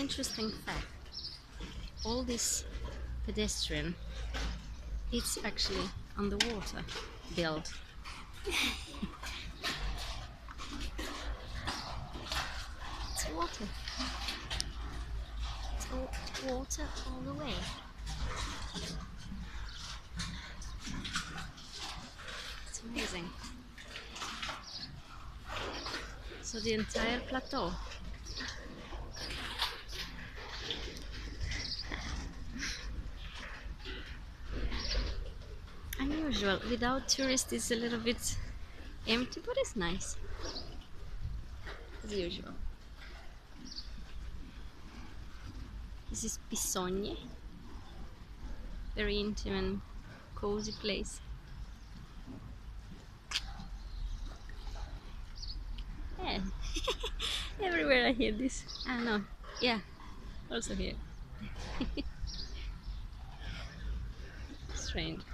interesting fact. All this pedestrian, it's actually on the water built. It's water. It's all water all the way. It's amazing. So the entire plateau. Unusual. Without tourists, it's a little bit empty, but it's nice as usual. This is Pisogne. Very intimate and cozy place. Yeah. Everywhere I hear this. I don't know. Yeah, also here. Strange.